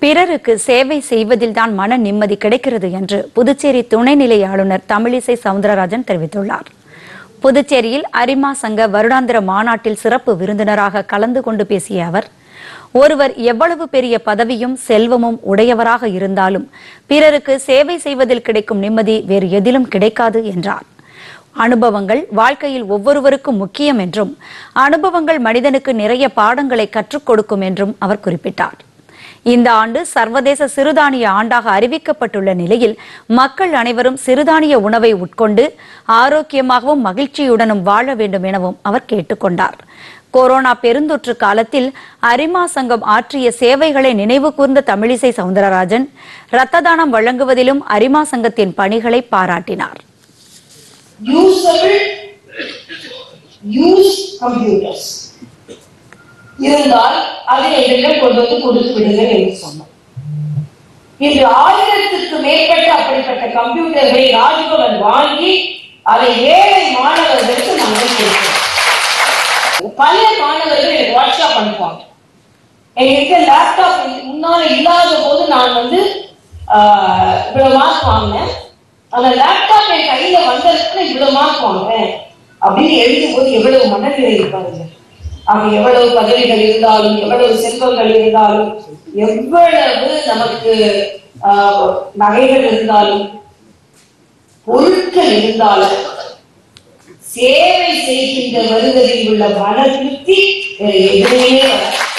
பிறருக்கு சேவை செய்வதில்தான் மன நிம்மதி கிடைக்கிறது என்று புதுச்சேரி துணைநிலை ஆளுநர் தமிழிசை சவுந்தரராஜன் தெரிவித்துள்ளார். புதுச்சேரியில் அரிமா சங்க வருடாந்திர மாநாட்டில் சிறப்பு விருந்தினராக கலந்து கொண்டு பேசிய அவர், ஒருவர் எவ்வளவு பெரிய பதவியும் செல்வமும் உடையவராக இருந்தாலும் பிறருக்கு சேவை செய்வதில் கிடைக்கும் நிம்மதி வேறு எதிலும் கிடைக்காது என்றார். அனுபவங்கள் வாழ்க்கையில் ஒவ்வொருவருக்கும் முக்கியம் என்றும், அனுபவங்கள் மனிதனுக்கு நிறைய பாடங்களை கற்றுக் கொடுக்கும் என்றும் அவர் குறிப்பிட்டார். இந்த ஆண்டு சர்வதேச சிறுதானிய ஆண்டாக அறிவிக்கப்பட்டுள்ள நிலையில் மக்கள் அனைவரும் சிறுதானிய உணவை உட்கொண்டு ஆரோக்கியமாகவும் மகிழ்ச்சியுடனும் வாழ வேண்டும் எனவும் அவர் கேட்டுக்கொண்டார். கொரோனா பெருந்தொற்று காலத்தில் அரிமா சங்கம் ஆற்றிய சேவைகளை நினைவு கூர்ந்த தமிழிசை சவுந்தரராஜன் இரத்த தானம் வழங்குவதிலும் அரிமா சங்கத்தின் பணிகளை பாராட்டினார். இருந்தால் அதை எங்களிடம் கொண்டு வந்து கொடுத்து விடுங்கள் என்று சொன்னோம். இன்று 1000க்கு மேற்பட்ட அப்படிப்பட்ட கம்ப்யூட்டர்களை ராஜ்பவன் வாங்கி அதை ஏழை மாணவர்களுக்கு நாங்கள் கொடுக்கிறோம். பல மாணவர்கள் எனக்கு வாட்ஸ்அப் அனுப்புவாங்க. எங்களுக்கு லேப்டாப் முன்னால இல்லாத போது நான் இவ்வளவு மார்க் வாங்கினேன், அந்த லேப்டாப் என் கையில வந்ததுக்கு இவ்வளவு மார்க் வாங்குறேன் அப்படின்னு எழுதும் போது எவ்வளவு மனநிலை இருப்பாங்க. ஆக எவ்வளவு பதவிகள் இருந்தாலும், எவ்வளவு செல்வங்கள் இருந்தாலும், எவ்வளவு நமக்கு நகைகள் இருந்தாலும், பொருட்கள் இருந்தாலும், சேவை செய்கின்ற வருவதில் உள்ள மன திருப்தி எதுவுமே